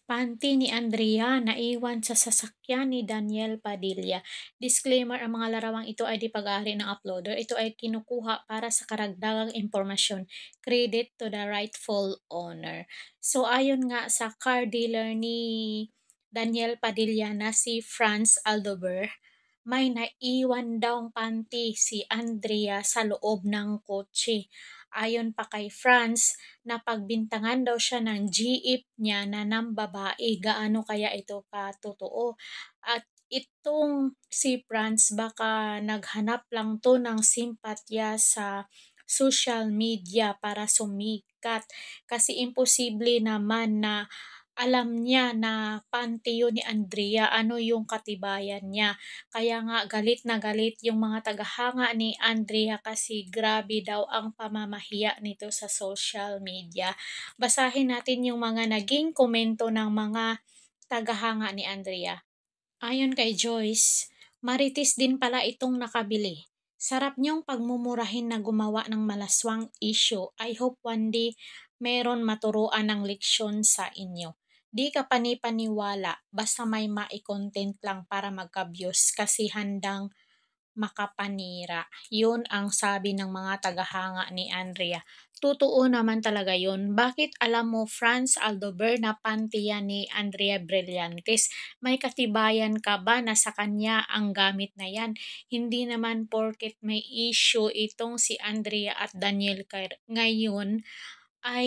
Panty ni Andrea naiwan sa sasakyan ni Daniel Padilla. Disclaimer, ang mga larawang ito ay di pag-aari ng uploader. Ito ay kinukuha para sa karagdagang impormasyon. Credit to the rightful owner. So ayon nga sa car dealer ni Daniel Padilla na si Franz Aldober, may naiwan daw panty si Andrea sa loob ng kotse. Ayon pa kay Franz, napagbintangan daw siya ng GF niya na babae. Gaano kaya ito katotoo? At itong si Franz baka naghanap lang to ng simpatya sa social media para sumikat. Kasi imposible naman na alam niya na panty yun ni Andrea, ano yung katibayan niya. Kaya nga galit na galit yung mga tagahanga ni Andrea kasi grabe daw ang pamamahiya nito sa social media. Basahin natin yung mga naging komento ng mga tagahanga ni Andrea. Ayon kay Joyce, marites din pala itong nakabili. Sarap niyong pagmumurahin na gumawa ng malaswang issue. I hope one day meron maturuan ng leksyon sa inyo. Di ka panipaniwala, basta may mai-content lang para magka-views kasi handang makapanira. Yun ang sabi ng mga tagahanga ni Andrea. Totoo naman talaga yun. Bakit alam mo, Franz Aldober, na panty yan ni Andrea Brillantes? May katibayan ka ba na sa kanya ang gamit na yan? Hindi naman porket may issue itong si Andrea at Daniel ngayon ay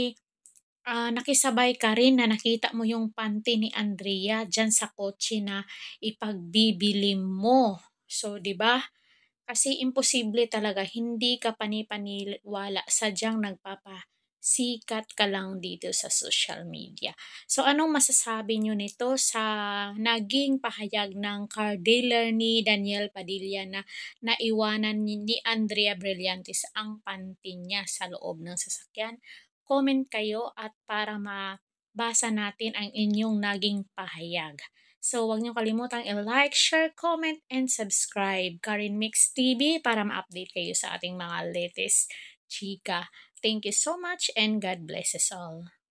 nakisabay ka rin na nakita mo yung panty ni Andrea dyan sa kotse na ipagbibili mo. So, di ba? Kasi imposible talaga, hindi ka panipaniwala, sadyang nagpapasikat ka lang dito sa social media. So anong masasabi nyo nito sa naging pahayag ng car dealer ni Daniel Padilla na naiwanan ni Andrea Brillantes ang panty niya sa loob ng sasakyan? Comment kayo at para mabasa natin ang inyong naging pahayag. So, huwag niyo kalimutang i-like, share, comment, and subscribe Karin Mix TV para ma-update kayo sa ating mga latest chika. Thank you so much and God bless us all.